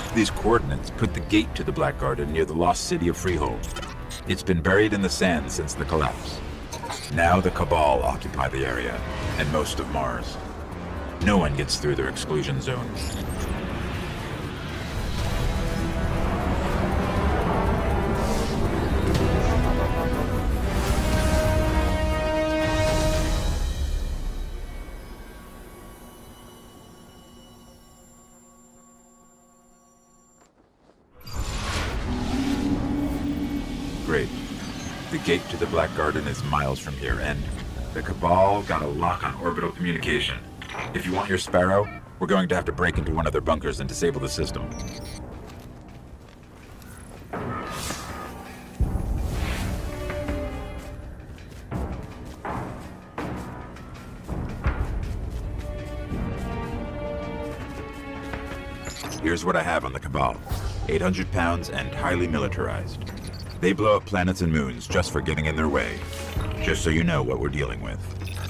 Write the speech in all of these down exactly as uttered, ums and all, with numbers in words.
These coordinates put the gate to the Black Garden near the lost city of Freehold. It's been buried in the sand since the collapse. Now the Cabal occupy the area, and most of Mars. No one gets through their exclusion zone. Great. The gate to the Black Garden is miles from here, and the Cabal got a lock on orbital communication. If you want your Sparrow, we're going to have to break into one of their bunkers and disable the system. Here's what I have on the Cabal. eight hundred pounds and highly militarized. They blow up planets and moons just for getting in their way. Just so you know what we're dealing with.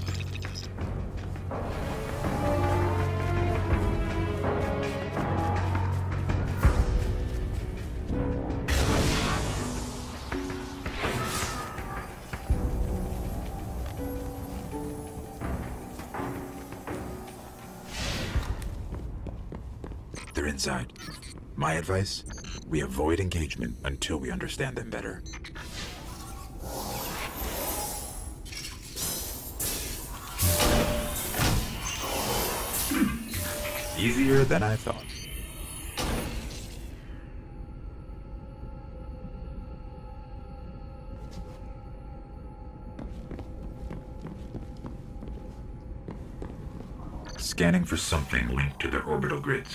They're inside. My advice? We avoid engagement until we understand them better. Easier than I thought. Scanning for something linked to their orbital grids.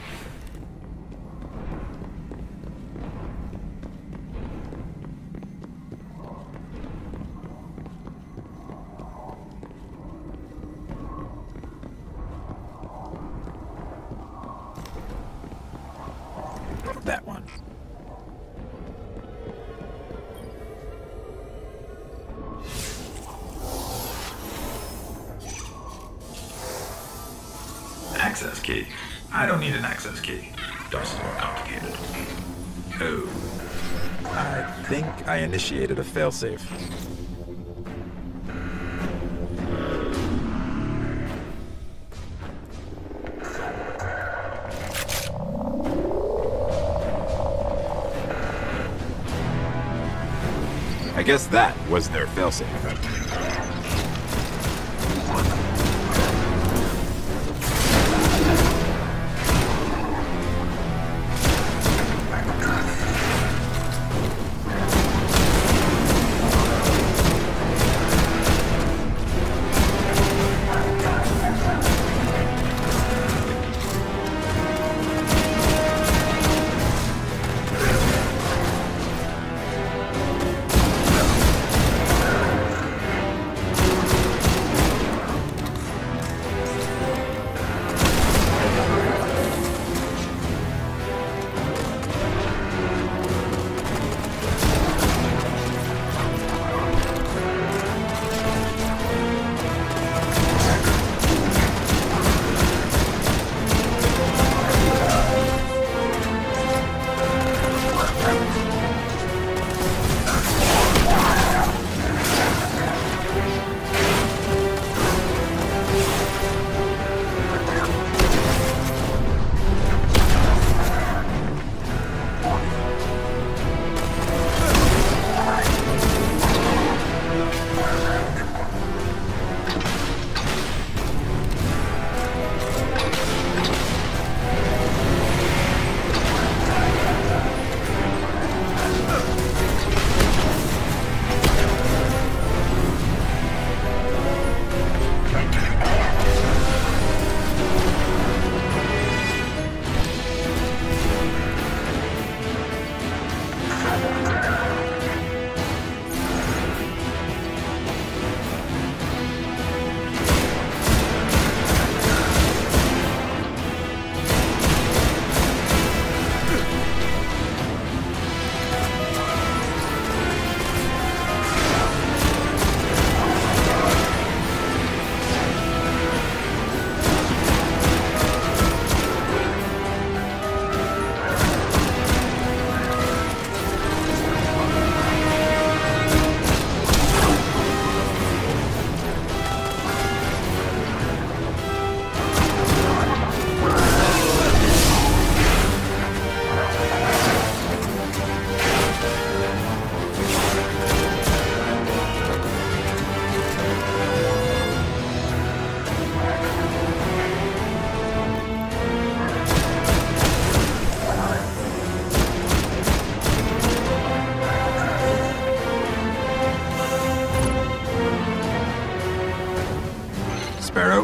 That one. Access key. I don't need an access key. DOS is more complicated. Oh. I think I initiated a failsafe. I guess that was their failsafe.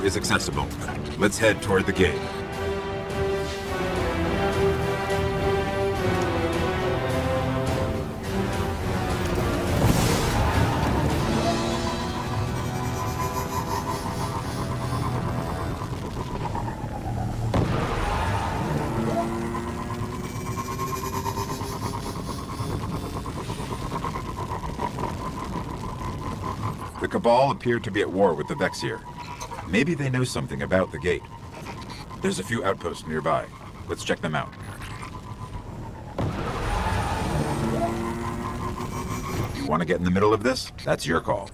is accessible. Let's head toward the gate. The Cabal appeared to be at war with the Vexir. Maybe they know something about the gate. There's a few outposts nearby. Let's check them out. You want to get in the middle of this? That's your call.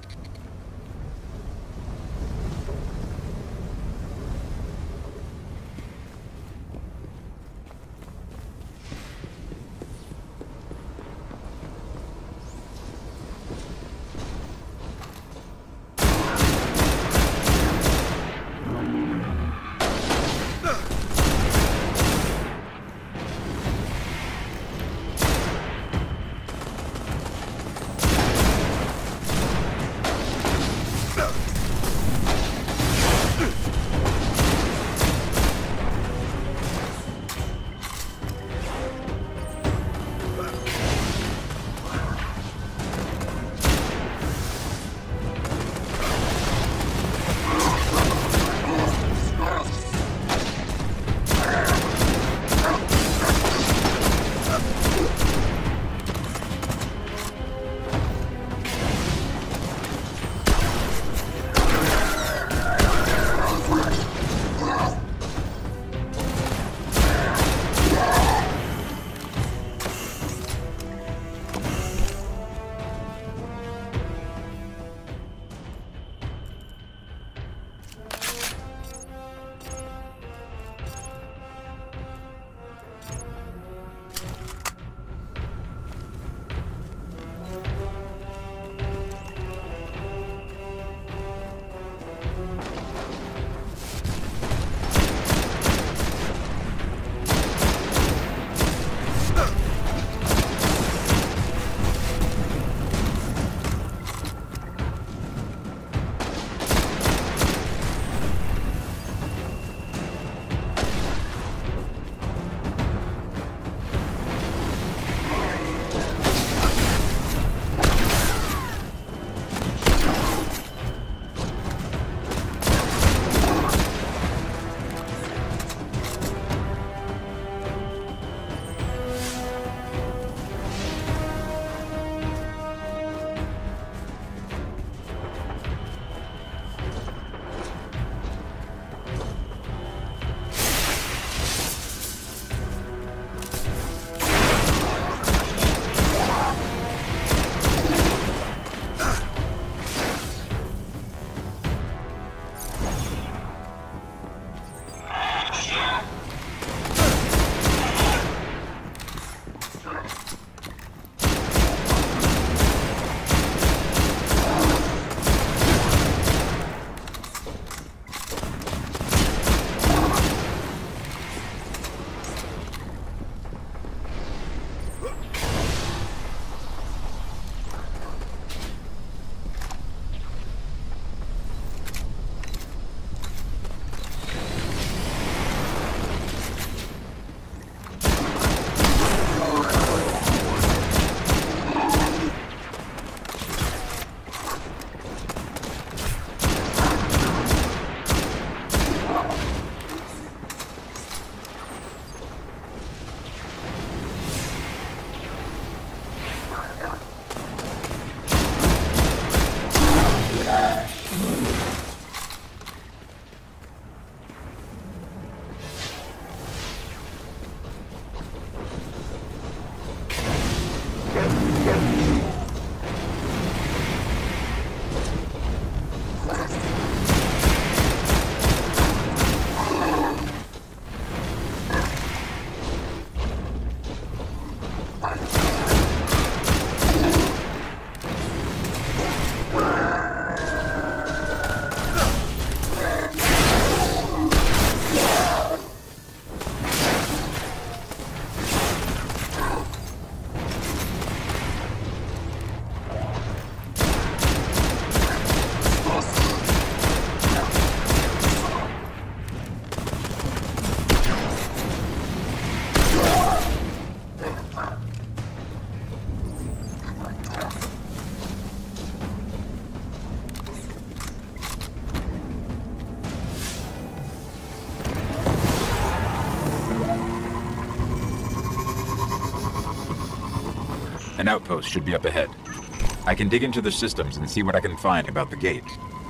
An outpost should be up ahead. I can dig into the systems and see what I can find about the gate.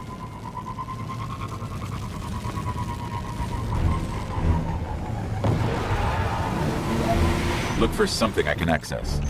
Look for something I can access.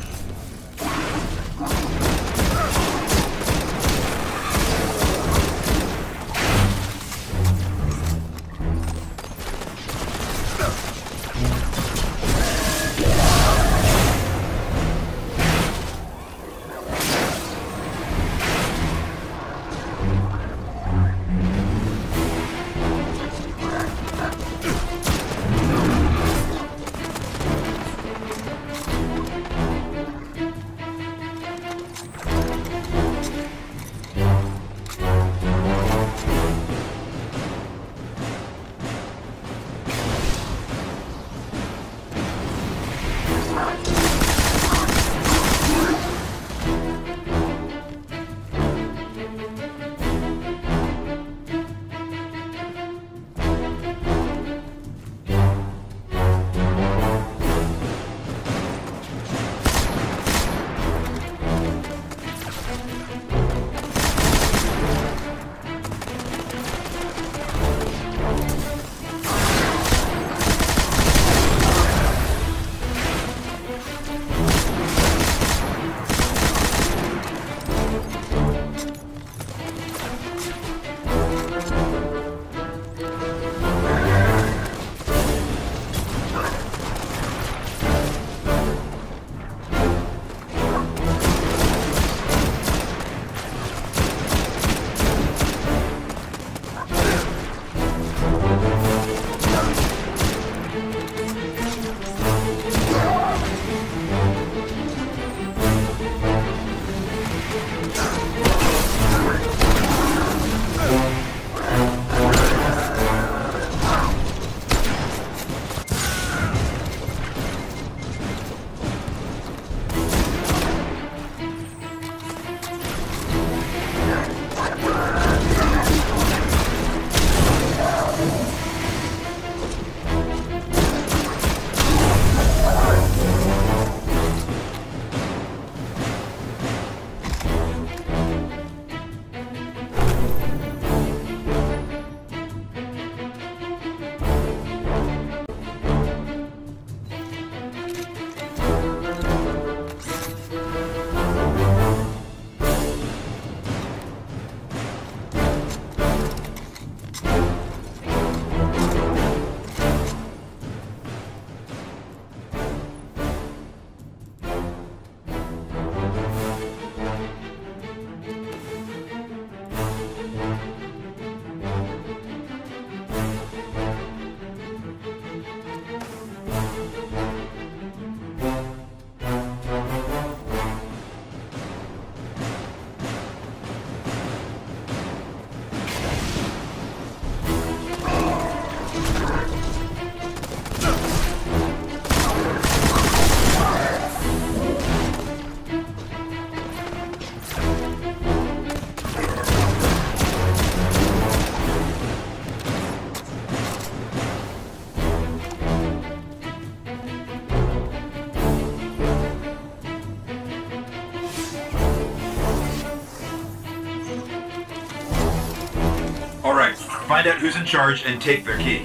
Find out who's in charge and take their key.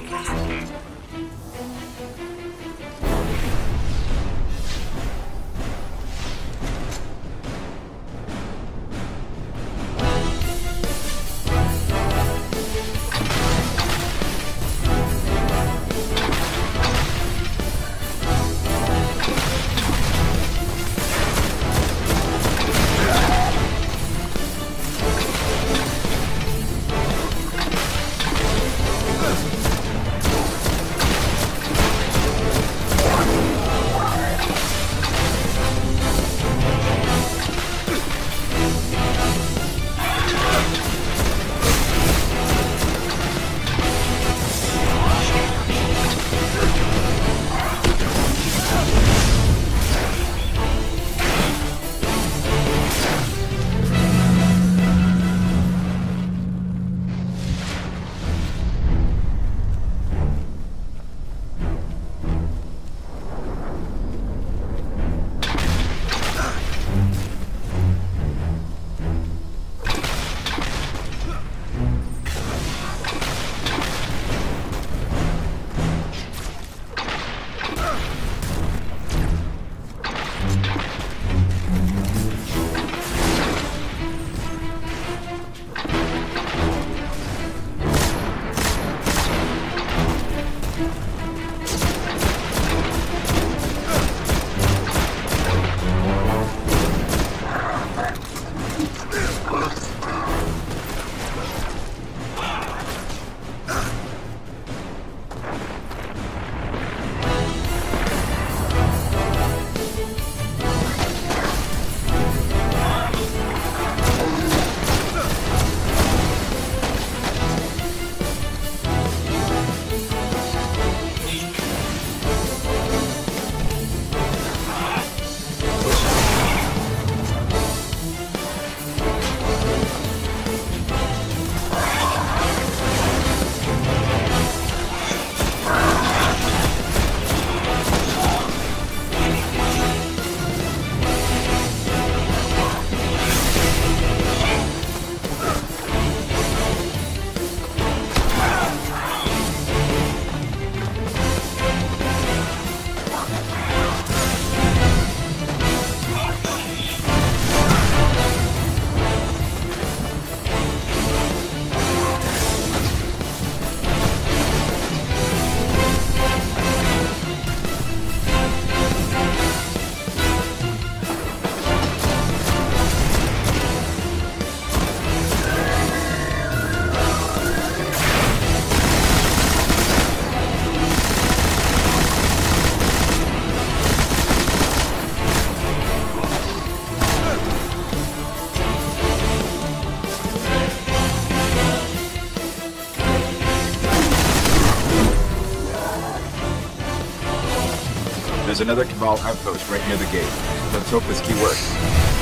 There's another Cabal outpost right near the gate. Let's hope this key works.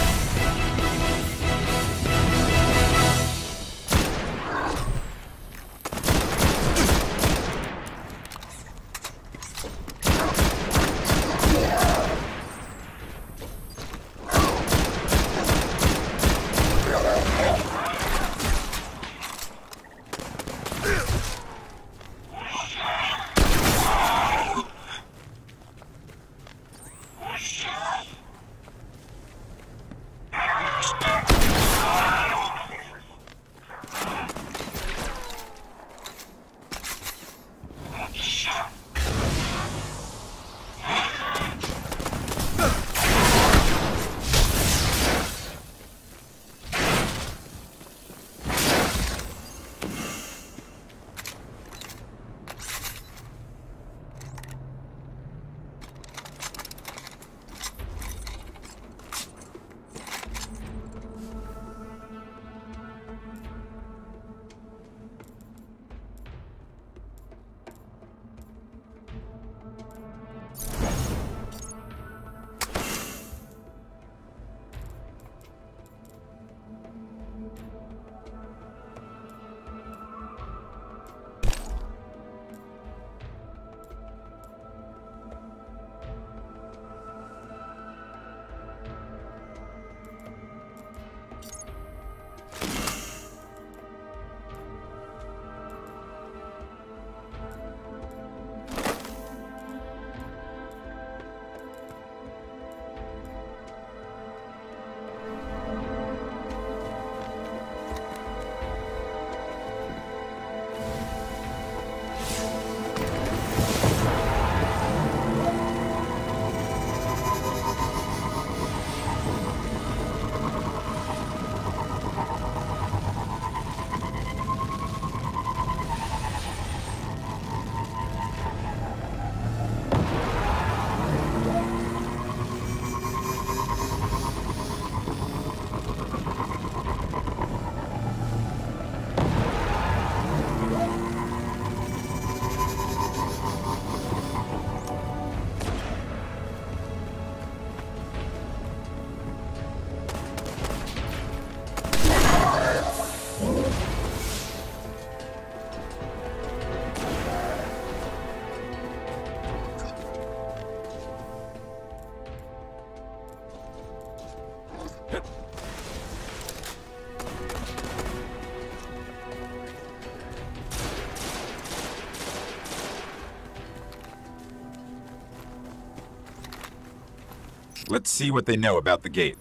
Let's see what they know about the gate.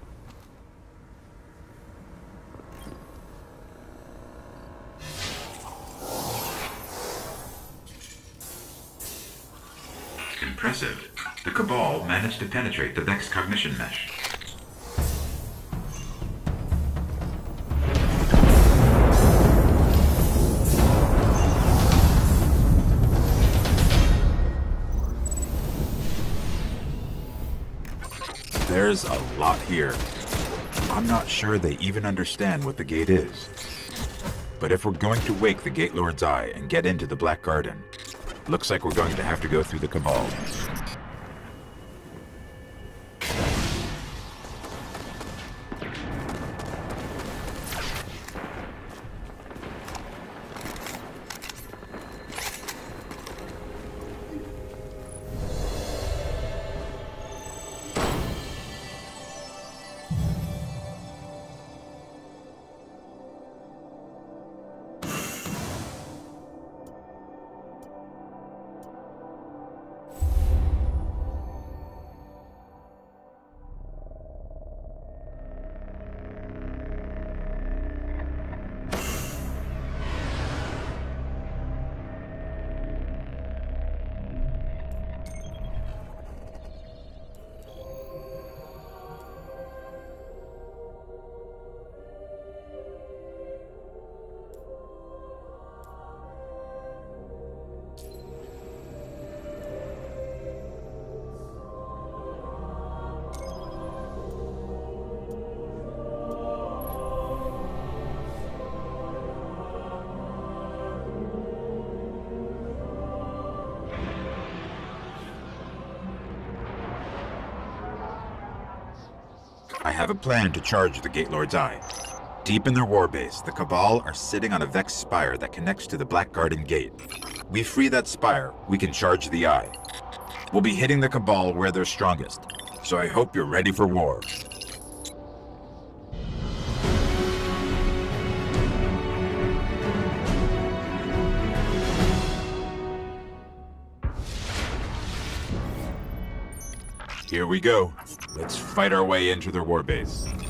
Impressive. The Cabal managed to penetrate the Vex cognition mesh. There's a lot here. I'm not sure they even understand what the gate is. But if we're going to wake the Gate Lord's eye and get into the Black Garden, looks like we're going to have to go through the Cabal. I have a plan to charge the Gate Lord's Eye. Deep in their warbase, the Cabal are sitting on a Vex spire that connects to the Black Garden Gate. We free that spire, we can charge the Eye. We'll be hitting the Cabal where they're strongest, so I hope you're ready for war. Here we go. Let's fight our way into their warbase.